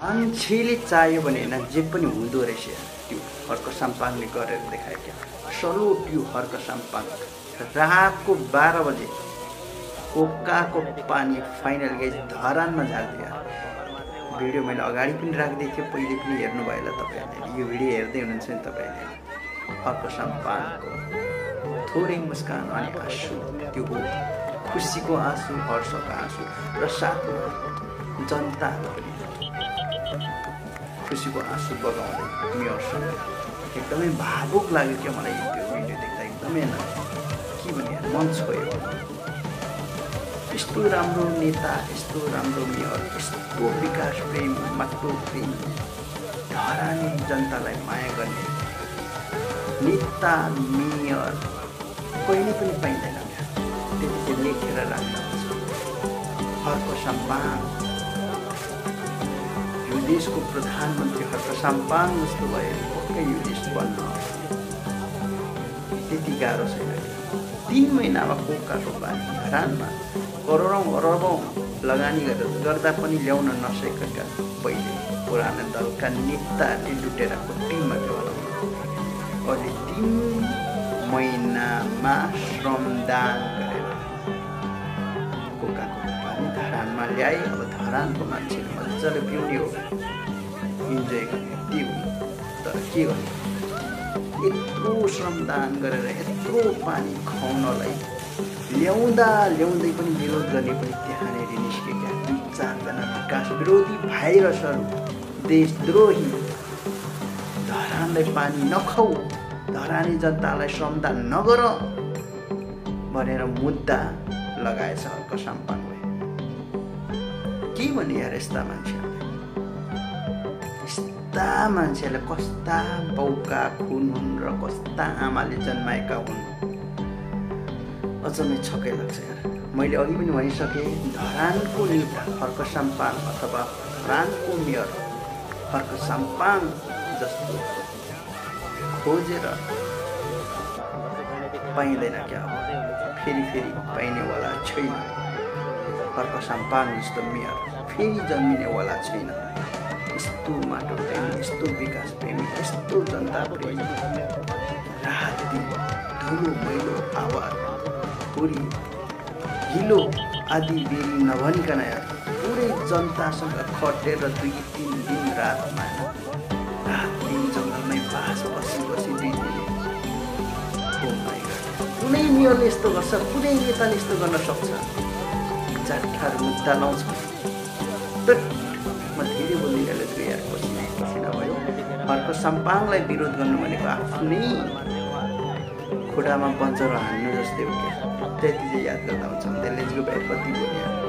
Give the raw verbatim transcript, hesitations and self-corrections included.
मान्छेले चाह्यो भने होइन जे पनि हुँदो रहेछ त्यो हर्क साम्पाङले गरेर देखायो क्या। सलोट यो हर्क साम्पाङ रातको बाह्र बजे कोकाको पानी फाइनल गई धरानमा झारिदियो। भिडियो मैले अगाडि पनि राख्दै थिएँ, पहिले पनि हेर्नुभयो होला तपाईँहरूले। यो भिडियो हेर्दै हुनुहुन्छ नि तपाईँहरूले। हर्क साम्पाङको थोरै मुस्कान अनि आँसु त्यो हो खुसीको आँसु, हर्षको आँसु र साथमा जनताको पनि खुसीको आँसु बगाउँदै मेयरसँग एकदमै भावुक लाग्यो क्या मलाई त्यो भिडियो देख्दा। एकदमै न के भने मन छोयो। यस्तो राम्रो नेता, यस्तो राम्रो मेयर, यस्तो विकास प्रेम, माटो प्रेम, धरानी जनतालाई माया गर्ने नेता मेयर कहिले पनि पाइँदैन। त्यति चाहिँ लेखेर राख्नुहुन्छ हर्क साम्पाङ। यो देशको प्रधानमन्त्री हर्क साम्पाङ जस्तो भयो पक्कै यो देश बन्न त्यति गाह्रो छैन। तीन महिनामा कोकाको पानी धरानमा करोडौँ अरबौँ लगानी गरेर गर्दा पनि ल्याउन नसकेका पहिले पुराना दलका नेताहरूले लुटेर टिममा बनाउनु अहिले तीन महिनामा श्रमदान गरेर कोकाको पानी धरानमा ल्याए। अब धरानको मान्छेले मजाले पिउने हो, इन्जोय गर्ने त्यो। तर के गर्ने, यत्रो श्रमदान गरेर यत्रो पानी खुवाउनलाई ल्याउँदा ल्याउँदै पनि विरोध गर्ने पनि त्यहाँनिर निस्केका दुई चारजना विकास विरोधी भाइरसहरू, देशद्रोही, धरानलाई पानी नखाऊ, धरानी जनतालाई श्रमदान नगर भनेर मुद्दा लगाएछ हर्क साम्पाङले। के भने यार यस्ता मान्छेहरूले, यस्ता मान्छेहरूले कस्ता बाउका खुन हुन् र कस्ता आमाले जन्माएका हुन्। अचम्मै छक्कै लाग्छ यार। मैले अघि पनि भनिसकेँ, धरानको नेता हर्क साम्पाङ अथवा धरानको मेयर हर्क साम्पाङ जस्तो खोजेर पाइँदैन क्या। फेरि फेरि पाइनेवाला छैन। हर्क साम्पाङ जस्तो मेयर फेरि जन्मिनेवाला छैन। यस्तो माटो प्रेमी, यस्तो विकास प्रेमी, यस्तो जनता प्रेमी, रात दिन धुलो मैलो आवाज पुरी हिलो आदि बेरी नभनिकन पुरै जनतासँग खटेर दुई तिन दिन रातमा रात दिन जङ्गलमै बास बसी बसी दुई दिन। कुनै मेयरले यस्तो गर्छ, कुनै नेताले यस्तो गर्न सक्छ? जाठार मुद्दा लाउँछ। म धेरै बोलिरहेको छु यार, पसिना पसिना भयो। हर्क साम्पाङलाई विरोध गर्नु भनेको आफ्नै खुडामा बन्चरो हान्नु जस्तै हो क्या। त्यति चाहिँ याद गर्दा हुन्छ। लेट्स गो ब्याक कति बोल्यो।